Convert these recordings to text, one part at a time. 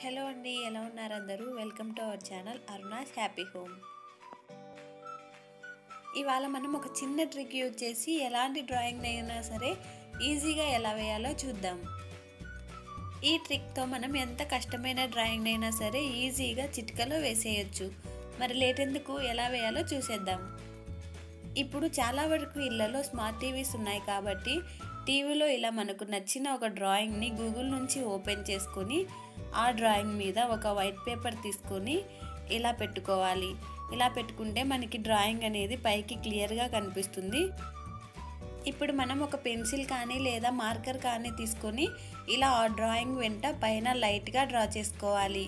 Hello అండి, ఎలా ఉన్నారు అందరూ? Welcome to our channel Aruna's happy home. ఇవాళ మనం ఒక చిన్న ట్రిక్ యూజ్ చేసి ఎలాంటి డ్రాయింగ్ అయినా సరే ఈజీగా ఎలా వేయాలో చూద్దాం. ఈ ట్రిక్తో మనం ఎంత కష్టమైన డ్రాయింగ్ అయినా సరే ఈజీగా చిటికలో వేసేయచ్చు. మరి లేట్ ఎందుకు, ఎలా వేయాలో చూసేద్దాం. ఇప్పుడు చాలా వరకు ఇళ్లలో స్మార్ట్ టీవీస్ ఉన్నాయి కాబట్టి టీవీలో ఇలా మనకు నచ్చిన ఒక డ్రాయింగ్ని గూగుల్ నుంచి ఓపెన్ చేసుకొని ఆ డ్రాయింగ్ మీద ఒక వైట్ పేపర్ తీసుకొని ఇలా పెట్టుకోవాలి. ఇలా పెట్టుకుంటే మనకి డ్రాయింగ్ అనేది పైకి క్లియర్గా కనిపిస్తుంది. ఇప్పుడు మనం ఒక పెన్సిల్ కానీ లేదా మార్కర్ కానీ తీసుకొని ఇలా ఆ డ్రాయింగ్ వెంట పైన లైట్గా డ్రా చేసుకోవాలి.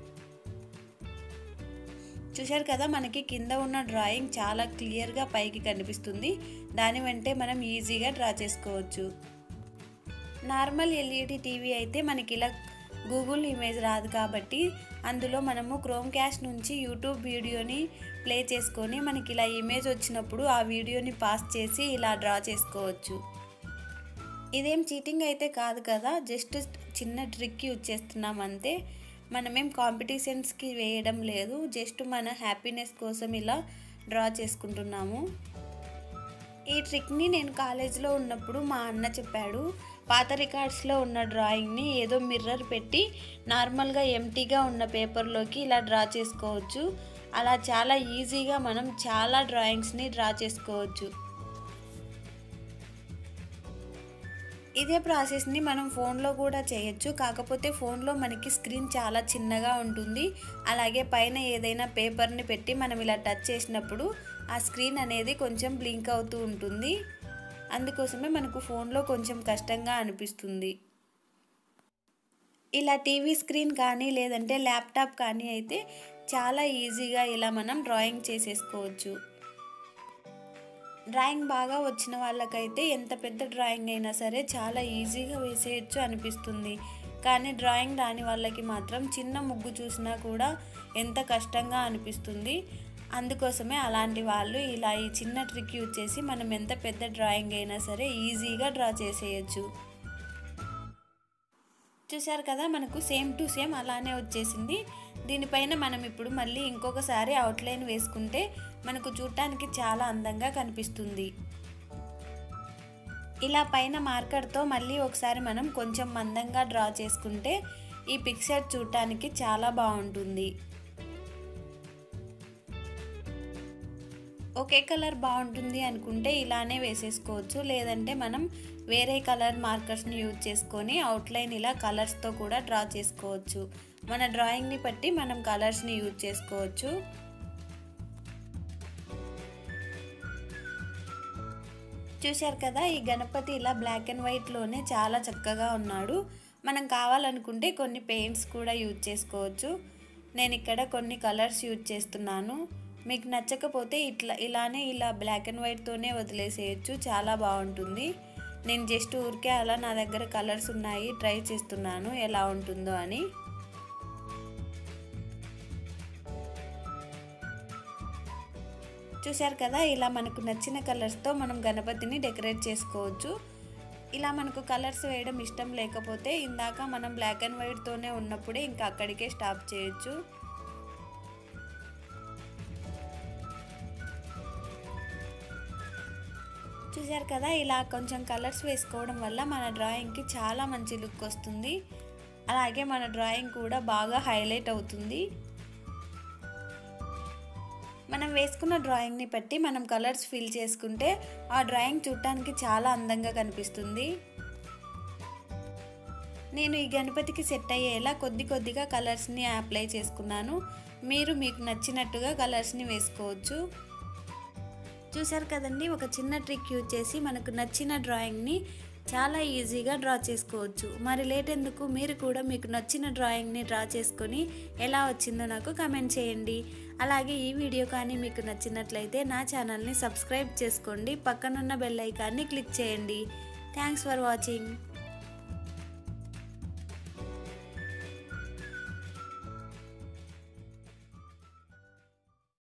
చూశారు కదా, మనకి కింద ఉన్న డ్రాయింగ్ చాలా క్లియర్గా పైకి కనిపిస్తుంది. దాని వెంటే మనం ఈజీగా డ్రా చేసుకోవచ్చు. నార్మల్ ఎల్ఈడి టీవీ అయితే మనకి ఇలా గూగుల్ ఇమేజ్ రాదు కాబట్టి అందులో మనము క్రోమ్ క్యాస్ట్ నుంచి యూట్యూబ్ వీడియోని ప్లే చేసుకొని మనకి ఇలా ఇమేజ్ వచ్చినప్పుడు ఆ వీడియోని పాస్ చేసి ఇలా డ్రా చేసుకోవచ్చు. ఇదేం చీటింగ్ అయితే కాదు కదా, జస్ట్ చిన్న ట్రిక్ యూజ్ చేస్తున్నాం అంతే. మనమేం కాంపిటీషన్స్కి వేయడం లేదు, జస్ట్ మన హ్యాపీనెస్ కోసం ఇలా డ్రా చేసుకుంటున్నాము. ఈ ట్రిక్ని నేను కాలేజ్లో ఉన్నప్పుడు మా అన్న చెప్పాడు. పాత రికార్డ్స్లో ఉన్న డ్రాయింగ్ని ఏదో మిర్రర్ పెట్టి నార్మల్గా ఎంటీగా ఉన్న పేపర్లోకి ఇలా డ్రా చేసుకోవచ్చు. అలా చాలా ఈజీగా మనం చాలా డ్రాయింగ్స్ని డ్రా చేసుకోవచ్చు. ఇదే ప్రాసెస్ని మనం ఫోన్లో కూడా చేయొచ్చు. కాకపోతే ఫోన్లో మనకి స్క్రీన్ చాలా చిన్నగా ఉంటుంది. అలాగే పైన ఏదైనా పేపర్ని పెట్టి మనం ఇలా టచ్ చేసినప్పుడు ఆ స్క్రీన్ అనేది కొంచెం బ్లింక్ అవుతూ ఉంటుంది. అందుకోసమే మనకు ఫోన్లో కొంచెం కష్టంగా అనిపిస్తుంది. ఇలా టీవీ స్క్రీన్ కానీ లేదంటే ల్యాప్టాప్ కానీ అయితే చాలా ఈజీగా ఇలా మనం డ్రాయింగ్ చేసేసుకోవచ్చు. డ్రాయింగ్ బాగా వచ్చిన వాళ్ళకైతే ఎంత పెద్ద డ్రాయింగ్ అయినా సరే చాలా ఈజీగా వేసేయచ్చు అనిపిస్తుంది. కానీ డ్రాయింగ్ రాని వాళ్ళకి మాత్రం చిన్న ముగ్గు చూసినా కూడా ఎంత కష్టంగా అనిపిస్తుంది. అందుకోసమే అలాంటి వాళ్ళు ఇలా ఈ చిన్న ట్రిక్ యూజ్ చేసి మనం ఎంత పెద్ద డ్రాయింగ్ అయినా సరే ఈజీగా డ్రా చేసేయచ్చు. చూశారు కదా, మనకు సేమ్ టు సేమ్ అలానే వచ్చేసింది. దీనిపైన మనం ఇప్పుడు మళ్ళీ ఇంకొకసారి అవుట్లైన్ వేసుకుంటే మనకు చూడటానికి చాలా అందంగా కనిపిస్తుంది. ఇలా పైన మార్కర్తో మళ్ళీ ఒకసారి మనం కొంచెం మందంగా డ్రా చేసుకుంటే ఈ పిక్చర్ చూడటానికి చాలా బాగుంటుంది. ఒకే కలర్ బాగుంటుంది అనుకుంటే ఇలానే వేసేసుకోవచ్చు. లేదంటే మనం వేరే కలర్ మార్కర్స్ని యూజ్ చేసుకొని అవుట్లైన్ ఇలా కలర్స్తో కూడా డ్రా చేసుకోవచ్చు. మన డ్రాయింగ్ని బట్టి మనం కలర్స్ని యూజ్ చేసుకోవచ్చు. చూశారు కదా, ఈ గణపతి ఇలా బ్లాక్ అండ్ వైట్లోనే చాలా చక్కగా ఉన్నాడు. మనం కావాలనుకుంటే కొన్ని పెయింట్స్ కూడా యూజ్ చేసుకోవచ్చు. నేను ఇక్కడ కొన్ని కలర్స్ యూజ్ చేస్తున్నాను. మీకు నచ్చకపోతే ఇలానే ఇలా బ్లాక్ అండ్ వైట్తోనే వదిలేసేయచ్చు, చాలా బాగుంటుంది. నేను జస్ట్ ఊరికే అలా నా దగ్గర కలర్స్ ఉన్నాయి ట్రై చేస్తున్నాను ఎలా ఉంటుందో అని. చూశారు కదా, ఇలా మనకు నచ్చిన కలర్స్తో మనం గణపతిని డెకరేట్ చేసుకోవచ్చు. ఇలా మనకు కలర్స్ వేయడం ఇష్టం లేకపోతే ఇందాక మనం బ్లాక్ అండ్ వైట్తోనే ఉన్నప్పుడే ఇంకా అక్కడికే స్టాప్ చేయొచ్చు. చూశారు కదా, ఇలా కొంచెం కలర్స్ వేసుకోవడం వల్ల మన డ్రాయింగ్కి చాలా మంచి లుక్ వస్తుంది. అలాగే మన డ్రాయింగ్ కూడా బాగా హైలైట్ అవుతుంది. మనం వేసుకున్న డ్రాయింగ్ని బట్టి మనం కలర్స్ ఫిల్ చేసుకుంటే ఆ డ్రాయింగ్ చూడటానికి చాలా అందంగా కనిపిస్తుంది. నేను ఈ గణపతికి సెట్ అయ్యేలా కొద్దిగా కలర్స్ని అప్లై చేసుకున్నాను. మీకు నచ్చినట్టుగా కలర్స్ని వేసుకోవచ్చు. చూశారు కదండి, ఒక చిన్న ట్రిక్ యూజ్ చేసి మనకు నచ్చిన డ్రాయింగ్ని చాలా ఈజీగా డ్రా చేసుకోవచ్చు. మరి లేట్ ఎందుకు, మీరు కూడా మీకు నచ్చిన డ్రాయింగ్ని డ్రా చేసుకొని ఎలా వచ్చిందో నాకు కామెంట్ చేయండి. అలాగే ఈ వీడియో కానీ మీకు నచ్చినట్లయితే నా ఛానల్ని సబ్స్క్రైబ్ చేసుకోండి. పక్కనున్న బెల్ ఐకాన్ని క్లిక్ చేయండి. Thanks for watching.